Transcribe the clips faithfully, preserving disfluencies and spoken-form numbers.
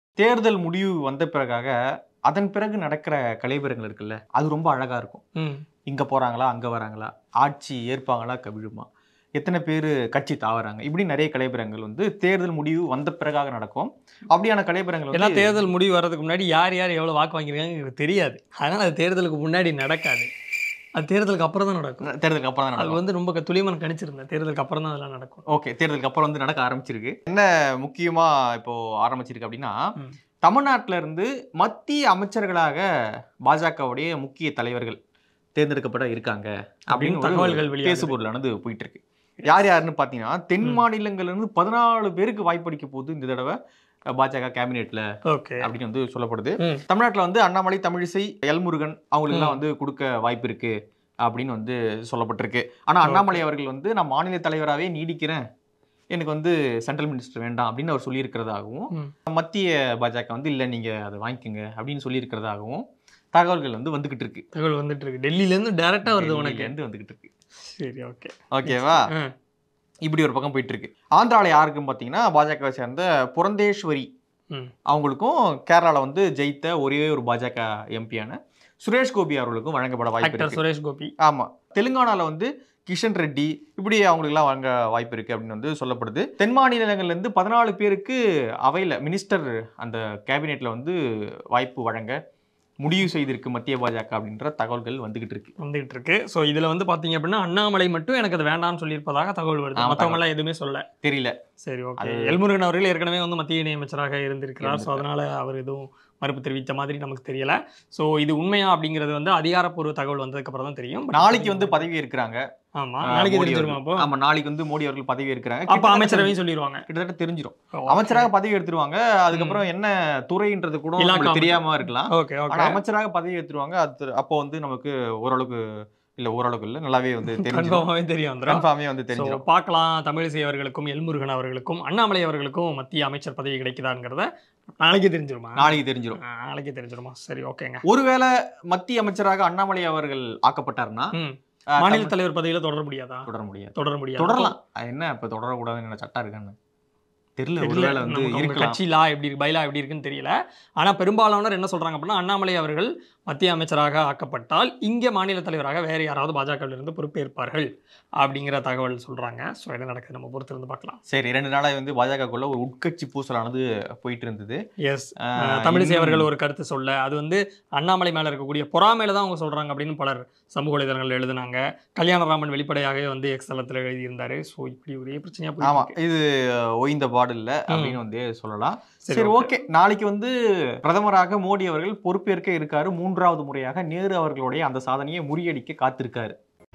தேர்தல் முடிவு வந்த பிறகாக அதன் பிறகு நடக்கிற கலைபரங்கள் இருக்குல்ல, அது ரொம்ப அழகா இருக்கும். இங்க போறாங்களா, அங்க வராங்களா, ஆட்சி ஏற்பாங்களா, கவிழுமா, எத்தனை பேர் கட்சி தாவறாங்க, இப்படி நிறைய கலைபரங்கள் வந்து தேர்தல் முடிவு வந்த பிறகாக நடக்கும். அப்படியான கலைபரங்கள் ஏன்னா தேர்தல் முடிவு வர்றதுக்கு முன்னாடி யார் யார் எவ்வளவு வாக்கு வாங்கியிருக்காங்க தெரியாது. அதனால அது தேர்தலுக்கு முன்னாடி நடக்காது. அது தேர்தலுக்கு அப்புறம் தான் நடக்கும். தேர்தலுக்கு அப்புறம் தான் அது வந்து ரொம்ப துளிமன் கணிச்சிருந்தேன். தேர்தலுக்கு அப்புறம் தான் அதெல்லாம் நடக்கும். ஓகே, தேர்தலுக்கு அப்புறம் வந்து நடக்க ஆரம்பிச்சிருக்கு. என்ன முக்கியமா இப்போ ஆரம்பிச்சிருக்கு அப்படின்னா, தமிழ்நாட்டில இருந்து மத்திய அமைச்சர்களாக பாஜகவுடைய முக்கிய தலைவர்கள் தேர்ந்தெடுக்கப்பட இருக்காங்க அப்படின்னு தகவல்கள் பேசுபொருளானது போயிட்டு இருக்கு. யார் யாருன்னு பாத்தீங்கன்னா, தென் மாநிலங்கள்ல இருந்து பதினாலு பேருக்கு வாய்ப்பளிக்க போகுது இந்த தடவை பாஜக கேபினெட்ல அப்படின்னு வந்து சொல்லப்படுது. தமிழ்நாட்டில் வந்து அண்ணாமலை, தமிழிசை, எல்முருகன் அவங்களுக்கு எல்லாம் வந்து கொடுக்க வாய்ப்பு இருக்கு அப்படின்னு வந்து சொல்லப்பட்டிருக்கு. ஆனா அண்ணாமலை அவர்கள் வந்து நான் மாநில தலைவராகவே நீடிக்கிறேன், எனக்கு வந்து சென்ட்ரல் மினிஸ்டர் வேண்டாம் அப்படின்னு அவர் சொல்லியிருக்கிறதாகவும், மத்திய பாஜக வந்து இல்லை நீங்க அதை வாங்கிக்கோங்க அப்படின்னு சொல்லியிருக்கிறதாகவும் தகவல்கள் வந்து வந்துகிட்டு இருக்கு. தகவல் வந்துட்டு இருக்கு. டெல்லியில இருந்து டைரக்டா வருது, உனக்கு இருந்து வந்துகிட்டு இருக்கு. சரி, ஓகே, ஓகேவா? இப்படி ஒரு பக்கம் போயிட்டு இருக்கு. ஆந்திரால யாருக்கும் பாத்தீங்கன்னா பாஜகவை சேர்ந்த புரந்தேஸ்வரி அவங்களுக்கும், கேரளால வந்து ஜெயித்த ஒரே ஒரு பாஜக எம்பியான சுரேஷ் கோபி அவர்களுக்கும் வழங்கப்பட வாய்ப்பு இருக்கு. சுரேஷ் கோபி. ஆமா. தெலுங்கானால வந்து கிஷன் ரெட்டி இப்படி அவங்களுக்கு எல்லாம் வழங்க வாய்ப்பு இருக்கு அப்படின்னு வந்து சொல்லப்படுது. தென் மாநிலங்கள்ல இருந்து பதினாலு பேருக்கு அவையில மினிஸ்டர் அந்த கேபினெட்ல வந்து வாய்ப்பு வழங்க முடிவு செய்திருக்கு மத்திய பாஜக அப்படின்ற தகவல்கள் வந்துகிட்டு இருக்கு வந்துகிட்டு இருக்கு ஸோ இதுல வந்து பாத்தீங்க அப்படின்னா அண்ணாமலை மட்டும் எனக்கு அது வேண்டாம்னு சொல்லியிருப்பதாக தகவல் வருது. மற்றவங்க எல்லாம் எதுவுமே சொல்ல தெரியல. சரி, ஓகே. எல்முருகன் அவர்கள் ஏற்கனவே வந்து மத்திய இணையமைச்சராக இருந்திருக்கிறார். ஸோ அதனால அவர் எதுவும் மறுப்பு தெரிவித்த மாதிரி நமக்கு தெரியல. ஸோ இது உண்மையா அப்படிங்கிறது வந்து அதிகாரப்பூர்வ தகவல் வந்ததுக்கு அப்புறம் தான் தெரியும். நாளைக்கு வந்து பதவி இருக்கிறாங்க. ஆமா, நாளைக்கு தெரிஞ்சிருமா? அப்போ ஆமா, நாளைக்கு வந்து மோடி அவர்கள் பதவி இருக்கிறாங்க. அப்ப அமைச்சரவையும் சொல்லிடுவாங்க, கிட்டத்தட்ட தெரிஞ்சிடும். அமைச்சராக பதவி எடுத்துருவாங்க. அதுக்கப்புறம் என்ன துறைன்றது கூட தெரியாம இருக்கலாம். ஆனா அமைச்சராக பதவி எடுத்துருவாங்க. அது அப்போ வந்து நமக்கு ஓரளவுக்கு இல்ல ஓரளவுக்கு இல்ல நல்லாவே வந்து கன்ஃபார்மாவே தெரியும். கன்ஃபார்மே வந்து தெரியும். பார்க்கலாம். தமிழிசை அவர்களுக்கும் எல்முருகன் அவர்களுக்கும் அண்ணாமலை அவர்களுக்கும் மத்திய அமைச்சர் பதவி கிடைக்குதாங்கிறத நாளைக்கு தெரிஞ்சிருமா? நாளைக்கு தெரிஞ்சிடும். நாளைக்கு தெரிஞ்சிருமா? சரி, ஓகேங்க. ஒருவேளை மத்திய அமைச்சராக அண்ணாமலை அவர்கள் ஆக்கப்பட்டாருன்னா மாநில தலைவர் பதவியில தொடர முடியாதா? தொடர முடியாது. தொடர முடியாது. தொடரலாம். என்ன இப்ப தொடரக்கூடாதுன்னு சட்டம் இருக்கான்னு தெரியல. ஒருவேளை வந்து இருக்கலாம். கட்சி லா எப்படி இருக்கு, பைலா எப்படி இருக்குன்னு தெரியல. ஆனா பெரும்பாலானவர் என்ன சொல்றாங்க அப்படின்னா, அண்ணாமலை அவர்கள் மத்திய அமைச்சராக ஆக்கப்பட்டால் இங்கே மாநில தலைவராக வேற யாராவது பாஜகவில் இருந்து பொறுப்பேற்பார்கள் அப்படிங்கிற தகவல் சொல்றாங்க. ஸோ என்ன நடக்குது நம்ம பொறுத்து இருந்து பார்க்கலாம். சரி, ரெண்டு நாளாக வந்து பாஜகக்குள்ள ஒரு உட்கட்சி பூசலானது போயிட்டு இருந்தது. எஸ், தமிழிசை அவர்கள் ஒரு கருத்து சொல்ல, அது வந்து அண்ணாமலை மேல இருக்கக்கூடிய பொறாமையில தான் அவங்க சொல்றாங்க அப்படின்னு பலர் சமூக வலைதளங்கள் எழுதினாங்க. கல்யாணராமன் வெளிப்படையாகவே வந்து எக்ஸ் தளத்தில் எழுதியிருந்தாரு. ஸோ இப்படி ஒரே பிரச்சனையா போய் ஆமா, இது ஓய்ந்த பாடு இல்லை அப்படின்னு வந்து சொல்லலாம். சரி, ஓகே. நாளைக்கு வந்து பிரதமராக மோடி அவர்கள் பொறுப்பேற்க இருக்காரு. மூன்றாவது முறையாக நேரு அவர்களுடைய அந்த சாதனையை முறியடிக்க காத்திருக்காரு.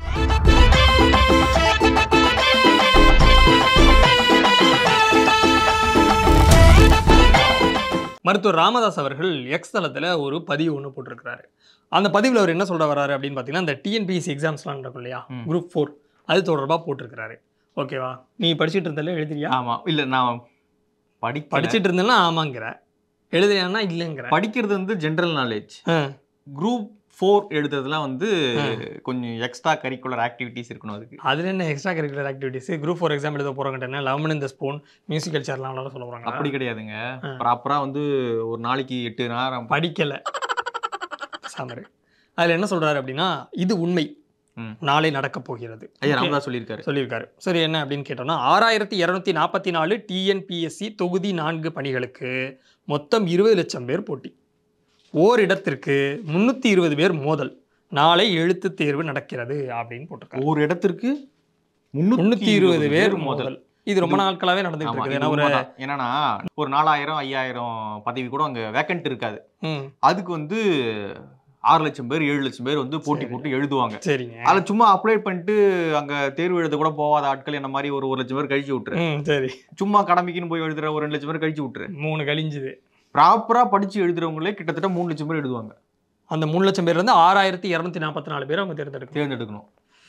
மருத்துவர் ராமதாஸ் அவர்கள் எக்ஸ் தளத்தில் ஒரு பதிவு ஒன்று போட்டிருக்கிறாரு. அந்த பதிவில் அவர் என்ன சொல்ற வர்றாரு அப்படின்னு பார்த்தீங்கன்னா, இந்த டிஎன்பிஎஸ்சி எக்ஸாம்ஸ்லாம் இருக்கும் இல்லையா, குரூப் ஃபோர், அது தொடர்பாக போட்டிருக்கிறாரு. ஓகேவா? நீ படிச்சுட்டு இருந்தால எழுதுறியா? ஆமா. இல்லை, நான் படி படிச்சுட்டு இருந்தேன்னா ஆமாங்கிற, எழுதுறியான்னா இல்லைங்கிற. படிக்கிறது வந்து ஜென்ரல் நாலேஜ். குரூப் ஃபோர் எழுதுறதுலாம் வந்து கொஞ்சம் எக்ஸ்ட்ரா கரிக்குலர் ஆக்டிவிட்டிஸ் இருக்கணும். அதுக்கு அதில் என்ன extra curricular activities? Group four exam எழுத போகிறவங்க லெமன் இந்த ஸ்பூன் மியூசிக்கல் சேர்லாம் சொல்ல போகிறாங்க. அப்படி கிடையாதுங்க. ப்ராப்பராக வந்து ஒரு நாளைக்கு எட்டு நேரம் படிக்கலை சாமரு. அதில் என்ன சொல்கிறாரு அப்படின்னா, இது உண்மை, நாளை நடக்க போகிறது சொல்லியிருக்காரு சொல்லியிருக்காரு சரி, என்ன அப்படின்னு கேட்டோம்னா, ஆறாயிரத்தி இருநூத்தி நாற்பத்தி நாலு டிஎன்பிஎஸ்சி தொகுதி நான்கு பணிகளுக்கு மொத்தம் இருபது லட்சம் பேர் போட்டி. ஓரிடத்திற்கு முன்னூத்தி இருபது பேர் மோதல். நாளை எழுத்து தேர்வு நடக்கிறது அப்படின்னு போட்டிருக்காங்க. ஒரு இடத்திற்கு முன்னூத்தி இருபது பேர் மோதல். இது ரொம்ப நாட்களாவே நடந்துட்டு இருக்கு. என்னன்னா, ஒரு நாலாயிரம் ஐயாயிரம் பதவி கூட அங்க வேக்கன்ட் இருக்காது. அதுக்கு வந்து ஆறு லட்சம் பேர் ஏழு லட்சம் பேர் வந்து போட்டி போட்டு எழுதுவாங்க. சரிங்க. அதை சும்மா அப்ளை பண்ணிட்டு அங்க தேர்வு எழுத கூட போகாத ஆட்கள் என்ன மாதிரி ஒரு ஒரு லட்சம் பேர் கழிச்சு விட்டுரு. சரி, சும்மா கடமைக்குன்னு போய் எழுதுற ஒரு ரெண்டு லட்சம் பேர் கழிச்சு விட்டுரு. மூணு கழிஞ்சுது. ப்ராப்பரா படிச்சு எழுதுறவங்களே கிட்டத்தட்ட மூணு லட்சம் பேர் எழுதுவாங்க. அந்த மூணு லட்சம் பேர் வந்து ஆறாயிரத்தி இருநூத்தி நாற்பத்தி நாலு பேர் அவங்க தேர்ந்தெடுக்க தேர்ந்தெடுக்கணும்.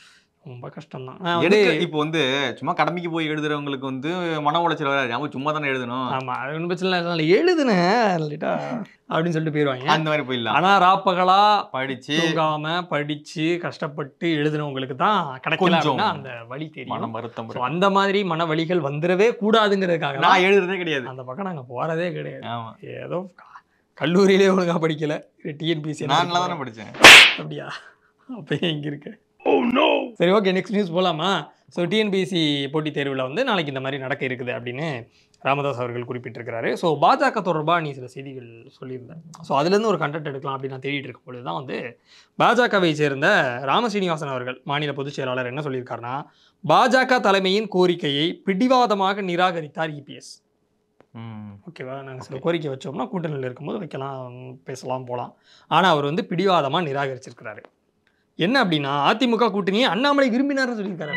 ரொம்ப கஷ்டம் தான். எனக்கு இப்போ வந்து சும்மா கடமைக்கு போய் எழுதுறவங்களுக்கு வந்து மன உளைச்சல் வராது, அவங்க சும்மா தானே எழுதணும். ஆமா, அது ஒன்றும் பிரச்சனை இல்லை, எழுதுனேன் அப்படின்னு சொல்லிட்டு போயிடுவாங்க. அந்த மாதிரி போயிடலாம். ஆனா ராப்பகலா படிச்சு தூங்காம படிச்சு கஷ்டப்பட்டு எழுதுனவங்களுக்கு தான் கிடைக்கல அப்படின்னா அந்த வலி தெரியும், மன வருத்தம். அந்த மாதிரி மன வலிகள் வந்துடவே கூடாதுங்கிறதுக்காக நான் எழுதுறதே கிடையாது, அந்த பக்கம் நாங்க போறதே கிடையாது. ஆமா, ஏதோ கல்லூரியிலே ஒழுங்கா படிக்கல, டிஎன்பிசி நான் நல்லா தானே படிச்சேன். அப்படியா? அப்பயே இங்க இருக்கு. சரி, ஓகே, நெக்ஸ்ட் நியூஸ் போகலாமா? ஸோ டிஎன்பிஎஸ்சி போட்டித் தேர்வில் வந்து நாளைக்கு இந்த மாதிரி நடக்க இருக்குது அப்படின்னு ராமதாஸ் அவர்கள் குறிப்பிட்டிருக்கிறாரு. ஸோ பாஜக தொடர்பாக நீ சில செய்திகள் சொல்லியிருந்தேன். ஸோ அதுலேருந்து ஒரு கண்டென்ட் எடுக்கலாம் அப்படின்னு நான் தேடிட்டு இருக்கும் பொழுது தான் வந்து பாஜகவை சேர்ந்த ராமசீனிவாசன் அவர்கள், மாநில பொதுச் செயலாளர், என்ன சொல்லியிருக்காருன்னா, பாஜக தலைமையின் கோரிக்கையை பிடிவாதமாக நிராகரித்தார் இபிஎஸ். ஓகேவா, நாங்கள் சில கோரிக்கை வச்சோம்னா கூட்டணியில் இருக்கும்போது வைக்கலாம், பேசலாம், போகலாம். ஆனால் அவர் வந்து பிடிவாதமாக நிராகரிச்சிருக்கிறாரு. என்ன அப்படின்னா, அதிமுக கூட்டணியை அண்ணாமலை விரும்பினார்னு சொல்லியிருக்காரு.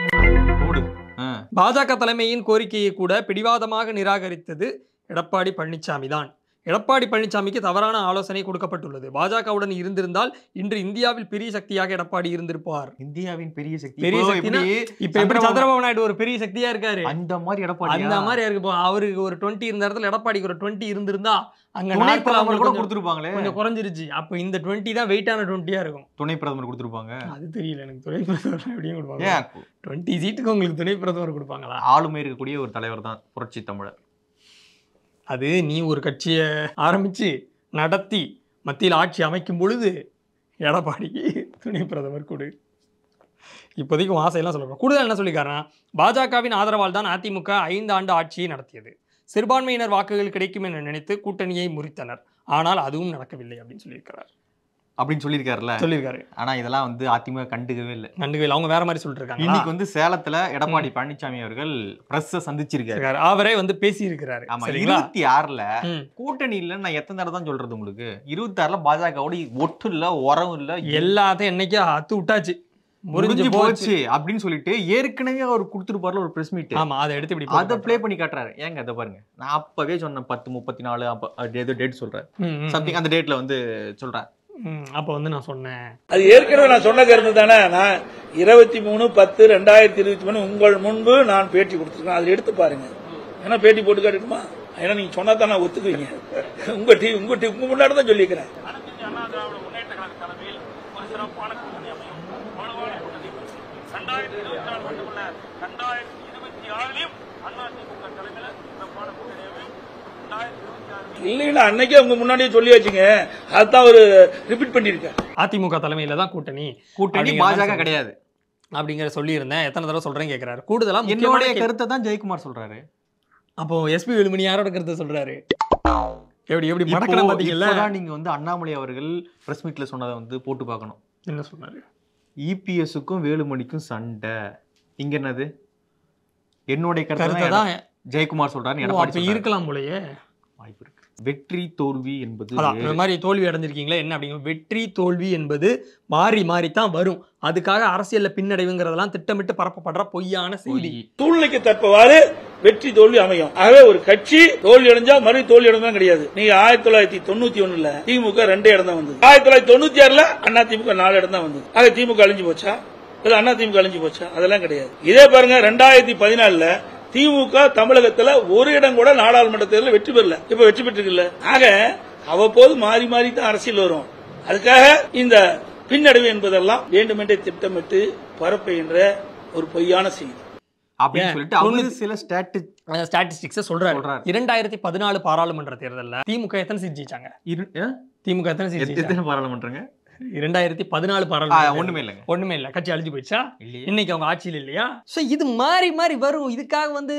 பாஜக தலைமையின் கோரிக்கையை கூட பிடிவாதமாக நிராகரித்தது எடப்பாடி பழனிசாமி தான். எடப்பாடி பழனிசாமிக்கு தவறான ஆலோசனை கொடுக்கப்பட்டுள்ளது. பாஜகவுடன் இருந்திருந்தால் இன்று இந்தியாவில் பெரிய சக்தியாக எடப்பாடி இருந்திருப்பார். இந்தியாவின் பெரிய சக்தி, பெரிய சக்தினா இப்ப எப்படி சந்திரபாபு நாயுடு ஒரு பெரிய சக்தியா இருக்காரு, அந்த மாதிரி எடப்பாடி அந்த மாதிரி இருக்கு. அவருக்கு ஒரு டுவெண்ட்டி இருந்த இடத்துல எடப்பாடிக்கு ஒரு டுவெண்ட்டி இருந்திருந்தா அங்க துணை பிரதமர் கூட கொடுத்துருப்பாங்களே, கொஞ்சம் குறைஞ்சிருச்சு. அப்ப இந்த டுவெண்ட்டி தான் வெயிட்டான டுவெண்ட்டியா இருக்கும். துணை பிரதமர் கொடுத்துருப்பாங்க, அது தெரியல எனக்கு. துணை பிரதமர் எப்படியும் கொடுப்பாங்க, டுவெண்ட்டி சீட்டுக்கு உங்களுக்கு துணை பிரதமர் கொடுப்பாங்களா? ஆளுமை இருக்கக்கூடிய ஒரு தலைவர் தான் புரட்சி தமிழர். அது நீ ஒரு கட்சியை ஆரம்பிச்சு நடத்தி மத்தியில் ஆட்சி அமைக்கும் பொழுது எடப்பாடிக்கு துணை பிரதமர் கொடு. இப்போதைக்கு ஆசையெல்லாம் சொல்லணும். கூடுதல் என்ன சொல்லிக்காரனா, பாஜகவின் ஆதரவால் தான் அதிமுக ஐந்து ஆண்டு ஆட்சியை நடத்தியது. சிறுபான்மையினர் வாக்குகள் கிடைக்கும் என நினைத்து கூட்டணியை முறித்தனர், ஆனால் அதுவும் நடக்கவில்லை அப்படின்னு சொல்லியிருக்கிறார். அப்படின்னு சொல்லியிருக்காருல்ல, சொல்லியிருக்காரு. ஆனா இதெல்லாம் வந்து அதிமுக கண்டுக்கவே இல்லை, கண்டுக்கவே இல்லை. அவங்க வேற மாதிரி சொல்லிட்டு இருக்காங்க. இன்னைக்கு வந்து சேலத்துல எடப்பாடி பழனிசாமி அவர்கள் பிரஸ் சந்திச்சிருக்காரு, அவரே வந்து பேசி இருக்கிறாரு. இருபத்தி ஆறுல கூட்டணி இல்ல, நான் எத்தனை தடவை தான் சொல்றது உங்களுக்கு, இருபத்தி ஆறுல பாஜகவோட ஒட்டு இல்ல, உரம் இல்ல, எல்லாத்தையும் என்னைக்கு அத்து விட்டாச்சு, முடிஞ்சு போச்சு அப்படின்னு சொல்லிட்டு ஏற்கனவே அவர் கொடுத்துருப்பாருல ஒரு பிரஸ் மீட். ஆமா, அதை எடுத்து இப்படி அதை ப்ளே பண்ணி காட்டுறாரு. ஏங்க அதை பாருங்க, நான் அப்பவே சொன்னேன் பத்து முப்பத்தி நாலு ஏதோ டேட் சொல்றேன், சம்திங் அந்த டேட்ல வந்து சொல்றேன். அப்ப வந்து நான் சொன்னேன், அது ஏற்கனவே நான் சொன்ன கருத்து தானே. நான் இருபத்தி மூணு பத்து ரெண்டாயிரத்தி இருபத்தி மூணு உங்கள் முன்பு நான் பேட்டி கொடுத்துருக்கேன், அதை எடுத்து பாருங்க. ஏன்னா பேட்டி போட்டு காட்டுமா, ஏன்னா நீங்க சொன்னா தான் நான் ஒத்துக்குவீங்க. உங்க டீ உங்க டீ உங்க முன்னாடி தான் சொல்லியிருக்கிறேன். இல்லைன்னா அன்னைக்கே உங்க முன்னாடியே சொல்லியாச்சுங்க, அதுதான் ஒரு ரிப்பீட் பண்ணிருக்கேன். அதிமுக தலைமையில தான் கூட்டணி, கூட்டணி பாஜக கிடையாது அப்படிங்கிற சொல்லி இருந்தேன். எத்தனை தடவை சொல்றேன் கேட்கிறாரு. கூடுதலா என்னுடைய கருத்தை தான் ஜெயக்குமார் சொல்றாரு. அப்போ எஸ்பி வேலுமணி யாரோட கருத்தை சொல்றாரு? எப்படி எப்படி மடக்கலாம் பாத்தீங்களா? நீங்க வந்து அண்ணாமலை அவர்கள் பிரஸ் மீட்ல சொன்னதை வந்து போட்டு பார்க்கணும். என்ன சொன்னாரு? இபிஎஸ்க்கும் வேலுமணிக்கும் சண்டை. இங்க என்னது என்னுடைய கருத்தை தான் ஜெயக்குமார் சொல்றாரு. எடப்பாடி இருக்கலாம் போலயே, வாய்ப்பு இருக்கு. வெற்றி தோல்வி என்பது இந்த மாதிரி தோல்வி அடைஞ்சிருக்கீங்களா என்ன அப்படிங்கிற, வெற்றி தோல்வி என்பது மாறி மாறித்தான் வரும். அதுக்காக அரசியல்ல பின்னடைவுங்கிறதெல்லாம் திட்டமிட்டு பரப்பப்படுற பொய்யான செய்தி. சூழ்நிலைக்கு தற்பவாறு வெற்றி தோல்வி அமையும். ஆகவே ஒரு கட்சி தோல்வி அடைஞ்சா மறு தோல்வி அடைஞ்சா கிடையாது. நீங்க ஆயிரத்தி தொள்ளாயிரத்தி தொண்ணூத்தி ஒண்ணுல திமுக ரெண்டு இடம் தான் வந்தது. ஆயிரத்தி தொள்ளாயிரத்தி தொண்ணூத்தி ஆறுல அண்ணா திமுக நாலு இடம் தான் வந்தது. ஆக திமுக அழிஞ்சு போச்சா இல்ல அண்ணா திமுக அழிஞ்சு போச்சா? அதெல்லாம் கிடையாது. இதே பாருங்க, ரெண்டாயிரத்தி பதினாலுல திமுக தமிழகத்துல ஒரு இடம் கூட நாடாளுமன்ற தேர்தலில் வெற்றி பெறல, இப்ப வெற்றி பெற்றிருக்குல்ல. ஆக அவ்வப்போது மாறி மாறி தான் அரசியல் வரும். அதுக்காக இந்த பின்னடைவு என்பதெல்லாம் வேண்டுமென்றே திட்டமிட்டு பரப்புகின்ற ஒரு பொய்யான செய்தி அப்படின்னு சொல்லிட்டு அவங்க சில ஸ்டாட்டிஸ்டிக்ஸ் சொல்றாரு. இரண்டாயிரத்தி பதினாலு பாராளுமன்ற தேர்தலில் திமுக எத்தனை சீட் ஜெயிச்சாங்க? திமுக எத்தனை சீட் எத்தனை பாராளுமன்றங்க? இரண்டாயிரத்தி பதினாலு பாராளுமன்ற ஒண்ணுமே இல்லைங்க, ஒண்ணுமே இல்ல. கட்சி அழிஞ்சு போயிடுச்சா? இன்னைக்கு அவங்க ஆட்சியில் இல்லையா? சோ இது மாறி மாறி வரும். இதுக்காக வந்து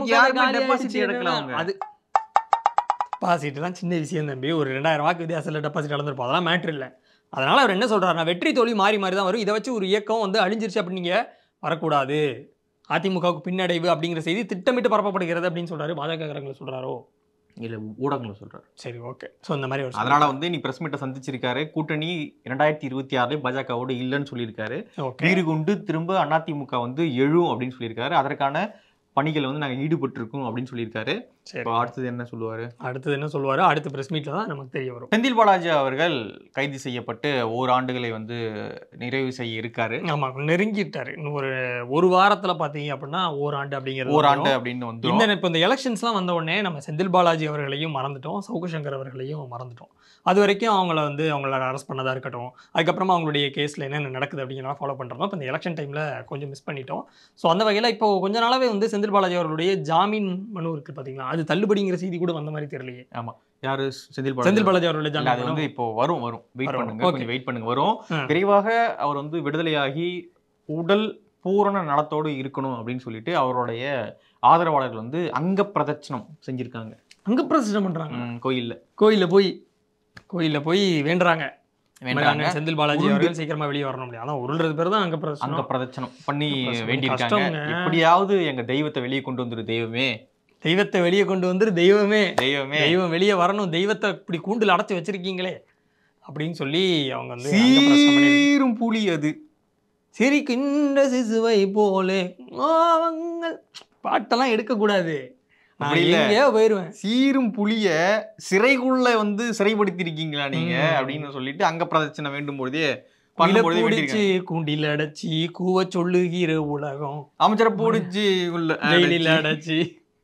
அது டெபாசிட் எல்லாம் சின்ன விஷயம் தம்பி. ஒரு ரெண்டாயிரம் வாக்கு வித்தியாசத்துல டெபாசிட் இழந்திருப்போம், அதெல்லாம் மேட்ரு இல்லை. அதனால அவர் என்ன சொல்றாருன்னா, வெற்றி தோல்வி மாறி மாறி தான் வரும். இதை வச்சு ஒரு இயக்கம் வந்து அழிஞ்சிருச்சு அப்படின்னு நீங்க வரக்கூடாது. அதிமுகவுக்கு பின்னடைவு அப்படிங்கிற செய்தி திட்டமிட்டு பரப்பப்படுகிறது அப்படின்னு சொல்றாரு. பாஜக சொல்றாரோ இல்ல ஊடகங்களை சொல்றாரு. சரி, ஓகே. ஸோ இந்த மாதிரி அதனால வந்து நீ பிரஸ் மீட்டை சந்திச்சிருக்காரு. கூட்டணி இரண்டாயிரத்தி இருபத்தி ஆறுல பாஜகவோட இல்லைன்னு சொல்லியிருக்காரு. வீறு கொண்டு திரும்ப அதிமுக வந்து எழும் அப்படின்னு சொல்லியிருக்காரு. அதற்கான பணிகளை வந்து நாங்கள் ஈடுபட்டு இருக்கோம் அப்படின்னு சொல்லியிருக்காரு. சரி, அடுத்தது என்ன சொல்லுவாரு? அடுத்தது என்ன சொல்லுவாரு அடுத்த பிரஸ் மீட்ல தான் நமக்கு தெரிய வரும். செந்தில் பாலாஜி அவர்கள் கைது செய்யப்பட்டு ஓராண்டுகளை வந்து நிறைவு செய்ய இருக்காரு. ஆமா, நெருங்கிட்டாரு. இன்னும் ஒரு ஒரு வாரத்துல பாத்தீங்க அப்படின்னா ஓராண்டு அப்படிங்கிறது ஓராண்டு அப்படின்னு வந்து இந்த இப்போ இந்த எலெக்ஷன்ஸ்லாம் வந்த உடனே நம்ம செந்தில் பாலாஜி அவர்களையும் மறந்துட்டோம், சவுக்கு சங்கர் அவர்களையும் மறந்துட்டோம். அது வரைக்கும் அவங்கள வந்து அவங்கள அரெஸ்ட் பண்ணதா இருக்கட்டும், அதுக்கப்புறமா அவங்களுடைய கேஸில் என்னென்ன நடக்குது அப்படிங்கிறத ஃபாலோ பண்ணுறோம். இப்போ இந்த எலெக்ஷன் டைமில் கொஞ்சம் மிஸ் பண்ணிட்டோம். ஸோ அந்த வகையில் இப்போ கொஞ்ச நாளாவே வந்து செந்தில் பாலாஜி அவர்களுடைய ஜாமீன் மனு இருக்குது பார்த்தீங்களா, அது தள்ளுபடிங்கிற செய்தி கூட வந்த மாதிரி தெரியலையே. ஆமாம், யாரு செந்தில் பாலாஜி செந்தில் பாலாஜி அவர்களுடைய ஜாமீன் அது வந்து இப்போ வரும் வரும் வெயிட் பண்ணுங்க, கொஞ்சம் வெயிட் பண்ணுங்க, வரும். ம். விரைவாக அவர் வந்து விடுதலையாகி உடல் பூரண நலத்தோடு இருக்கணும் அப்படின்னு சொல்லிட்டு அவருடைய ஆதரவாளர்கள் வந்து அங்க பிரதட்சணம் செஞ்சிருக்காங்க. அங்க பிரதட்சணம் பண்றாங்க ம், கோயில்ல கோயில்ல போய் கோயில்ல போய் வேண்டுறாங்க வேண்டாங்க செந்தில் பாலாஜி அவர்கள் சீக்கிரமா வெளியே வரணும் முடியும். அதான் உருள்றது பேர் தான் அங்க அங்க பிரதட்சணம். பிரதட்சணம் பண்ணி பிரதட்சணம் வேண்டியிருக்காங்க. கஷ்டம்ங்க. எப்படியாவது எங்க தெய்வத்தை வெளியே கொண்டு வந்துரு தெய்வமே, தெய்வத்தை வெளியே கொண்டு வந்து தெய்வமே தெய்வமே தெய்வம் வெளியே வரணும், தெய்வத்தை இப்படி கூண்டில் அடைச்சு வச்சிருக்கீங்களே அப்படின்னு சொல்லி அவங்க வந்து அங்க பிரதட்சணம் பண்ணி சீரும் புலி அது சிரிக்கின்ற சிசுவை போலே கோவங்கள் பாட்டெல்லாம் எடுக்கக்கூடாது, அப்படி இல்ல. எங்கேயோ போயிருவேன். சீரும் புலிய சிறைக்குள்ள வந்து சிறைப்படுத்தி இருக்கீங்களா நீங்க அப்படின்னு சொல்லிட்டு அங்க பிரதட்சணை வேண்டும் பொழுதே பண்ணும்பொழுதே பிடிச்சு கூண்டில் அடைச்சி கூவ சொல்லுகிற உலகம் அமைச்சரை போடிச்சு உள்ள ஜெயிலில் அடைச்சி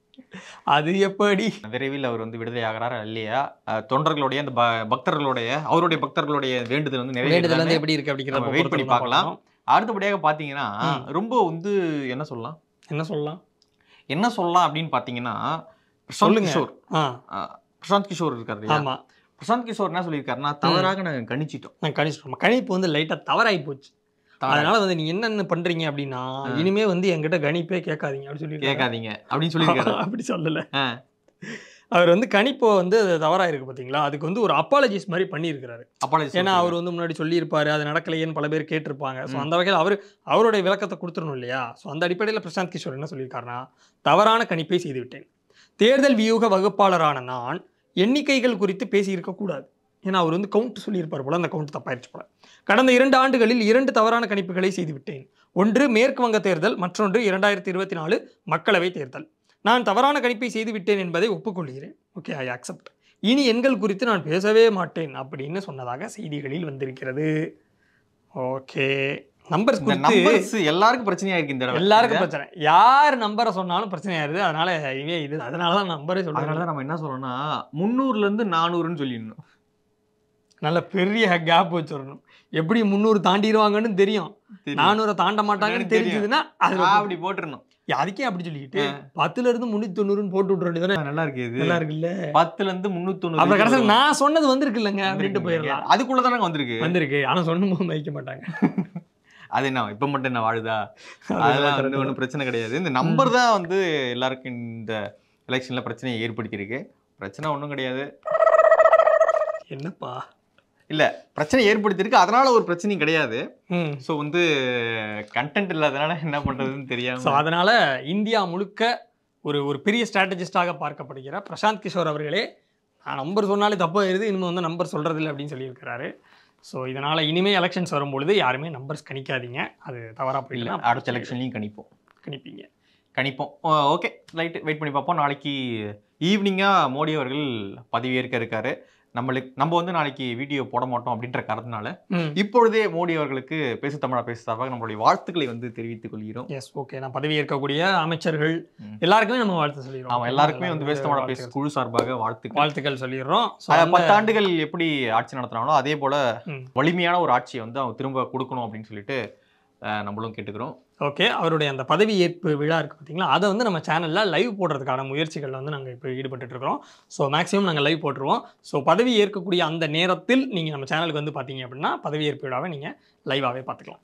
அது எப்படி. விரைவில் அவர் வந்து விடுதலை ஆகிறாரா இல்லையா, அஹ் தொண்டர்களுடைய அந்த ப- பக்தர்களுடைய அவருடைய பக்தர்களுடைய வேண்டுதல் வந்து வேண்டுதல் நிறைவேறுதா வந்து எப்படி இருக்கு அப்படிங்கிறத வெயிட் பண்ணி பார்க்கலாம். அடுத்தபடியாக பாத்தீங்கன்னா ம். ரொம்ப வந்து என்ன சொல்லலாம் என்ன சொல்லலாம் என்ன சொல்லலாம் அப்படின்னு பாத்தீங்கன்னா பிரசாந்த் சொல்லுங்க. கிஷோர் ஆ அஹ் பிரசாந்த் கிஷோர் இருக்காரு இல்லையா? ஆமா, பிரசாந்த் கிஷோர் என்ன சொல்லியிருக்காருன்னா தவறாக நாங்க கணிச்சிட்டோம். நான் கணிச்சிட்டோம். கணிப்பு வந்து லைட்டா தவறாகி போச்சு. தவறா- அதனால வந்து நீங்க என்னென்ன பண்றீங்க அப்படின்னா இனிமே வந்து என்கிட்ட கணிப்பே கேட்காதீங்க அப்படின்னு சொல்லி கேட்காதீங்க அப்படின்னு சொல்லியிருக்காரு. அப்படி சொல்லல. ஆ. அவர் வந்து கணிப்போ வந்து அது தவறா இருக்கு பாத்தீங்களா, அதுக்கு வந்து ஒரு அப்பாலஜிஸ் மாதிரி பண்ணியிருக்கிறாரு. apologies ஏன்னா அவர் வந்து முன்னாடி சொல்லியிருப்பாரு அது நடக்கலையேன்னு பல பேர் கேட்டிருப்பாங்க. ஸோ அந்த வகையில் அவர் அவருடைய விளக்கத்தை கொடுத்துடணும் இல்லையா. ஸோ அந்த அடிப்படையில் பிரசாந்த் கிஷோர் என்ன சொல்லியிருக்காருன்னா, தவறான கணிப்பை செய்துவிட்டேன். தேர்தல் வியூக வகுப்பாளரான நான் எண்ணிக்கைகள் குறித்து பேசியிருக்கக்கூடாது. ஏன்னா அவர் வந்து கவுண்ட் சொல்லியிருப்பார் போல, அந்த கவுண்ட் தப்பாயிருச்சு போல. கடந்த இரண்டு ஆண்டுகளில் இரண்டு தவறான கணிப்புகளை செய்துவிட்டேன். ஒன்று மேற்கு வங்க தேர்தல், மற்றொன்று இரண்டாயிரத்தி இருபத்தி நாலு மக்களவை தேர்தல். நான் தவறான கணிப்பை செய்துவிட்டேன் என்பதை ஒப்புக்கொள்கிறேன். Okay, I accept. இனி எண்கள் குறித்து நான் பேசவே மாட்டேன் அப்படின்னு சொன்னதாக செய்திகளில் வந்திருக்கிறது. ஓகே, நம்பர்ஸ் இந்த குறித்து numbers எல்லாருக்கும் பிரச்சனையா இருக்கு இந்த தடவை. எல்லாருக்கும் பிரச்சனை. யார் நம்பரை சொன்னாலும் பிரச்சனையாயிருது. அதனால இவே இது அதனால தான் நம்பரே சொல்றாங்க. அதனாலதான் நம்ம என்ன சொல்றோம்னா முந்நூறுல இருந்து நானூறுன்னு சொல்லிடணும். நல்ல பெரிய கேப் வச்சிடணும். எப்படி முந்நூறு தாண்டிடுவாங்கன்னு தெரியும், நானூறு தாண்ட மாட்டாங்கன்னு தெரிஞ்சதுன்னா அது அப்படி போட்டுறணும். அதுக்கே அப்படி சொல்லிக்கிட்டு பத்துல இருந்து முன்னூத்தி தொண்ணூறுன்னு போட்டு விட்டுற வேண்டியதானே. நல்லா இருக்கு இது. நல்லா இருக்குல்ல. பத்துல இருந்து முன்னூத்தி அப்புறம் தொண்ணூறு கடைசியில் நான் சொன்னது வந்திருக்கு இல்லைங்க அப்படின்ட்டு போயிடலாம். அதுக்குள்ளதானே வந்திருக்கு வந்திருக்கு, ஆனா சொன்னும் போது மதிக்க மாட்டாங்க. அது என்ன இப்ப மட்டும் என்ன வாழுதா, அதெல்லாம் வந்து ஒன்றும் பிரச்சனை கிடையாது. இந்த நம்பர் தான் வந்து எல்லாருக்கும் இந்த எலெக்ஷன்ல பிரச்சனையை ஏற்படுத்தியிருக்கு. பிரச்சனை ஒன்றும் கிடையாது. என்னப்பா இல்ல பிரச்சனை ஏற்படுத்தியிருக்கு, அதனால ஒரு பிரச்சனையும் கிடையாது. ம் ஸோ வந்து கண்டென்ட் இல்லாதனால என்ன பண்றதுன்னு ஸோ தெரியாம அதனால இந்தியா முழுக்க ஒரு ஒரு பெரிய ஸ்ட்ராட்டஜிஸ்டாக பார்க்கப்படுகிற பிரசாந்த் கிஷோர் அவர்களே நான் நம்பர் சொன்னாலே தப்பாயிருது, இனிமேல் வந்து நம்பர் சொல்றது இல்லை அப்படின்னு சொல்லியிருக்கிறாரு. ஸோ இதனால இனிமே எலெக்ஷன்ஸ் வரும்பொழுது யாருமே நம்பர்ஸ் கணிக்காதீங்க, அது தவறாக இல்ல போயிடலாம். அடுத்த எலெக்ஷன்லையும் கணிப்போம் கணிப்பீங்க கணிப்போம் ஓகே ரைட், வெயிட் பண்ணி பார்ப்போம். நாளைக்கு ஈவினிங்கா மோடி அவர்கள் பதவியேற்க இருக்காரு. நம்மளுக்கு நம்ம வந்து நாளைக்கு வீடியோ போட மாட்டோம் அப்படின்ற காரணத்தினால ம் இப்பொழுதே மோடி அவர்களுக்கு பேசு தமிழா பேசு சார்பாக நம்மளுடைய வாழ்த்துக்களை வந்து தெரிவித்துக் கொள்கிறோம். எஸ் ஓகே, நான் பதவி ஏற்கக்கூடிய அமைச்சர்கள் ம். எல்லாருக்குமே நம்ம வாழ்த்து சொல்லிடுறோம். ஆமா, எல்லாருக்குமே வந்து பேசு தமிழா பேசு குழு சார்பாக வாழ்த்துக்கள் வாழ்த்துக்கள் சொல்லிடுறோம். ஸோ அஹ் பத்து ஆண்டுகள் எப்படி ஆட்சி நடத்தினாங்களோ அதே போல ம். வலிமையான ஒரு ஆட்சியை வந்து அவங்க திரும்ப கொடுக்கணும் அப்படின்னு சொல்லிட்டு அஹ் நம்மளும் கேட்டுக்கிறோம். ஓகே, அவருடைய அந்த பதவி ஏற்பு விழா இருக்குது பார்த்தீங்களா, அதை வந்து நம்ம சேனலில் லைவ் போடுறதுக்கான முயற்சிகளில் வந்து நாங்கள் இப்போ ஈடுபட்டு இருக்கிறோம். ஸோ மேக்ஸிமம் நாங்கள் லைவ் போட்டுருவோம். ஸோ பதவி ஏற்கக்கூடிய அந்த நேரத்தில் நீங்கள் நம்ம சேனலுக்கு வந்து பார்த்தீங்க அப்படின்னா பதவி ஏற்பு விழாவை நீங்கள் லைவாகவே பார்த்துக்கலாம்.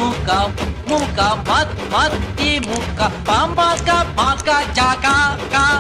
Muka, mat, mat, di muka, pamaka, paka, jaka, ka.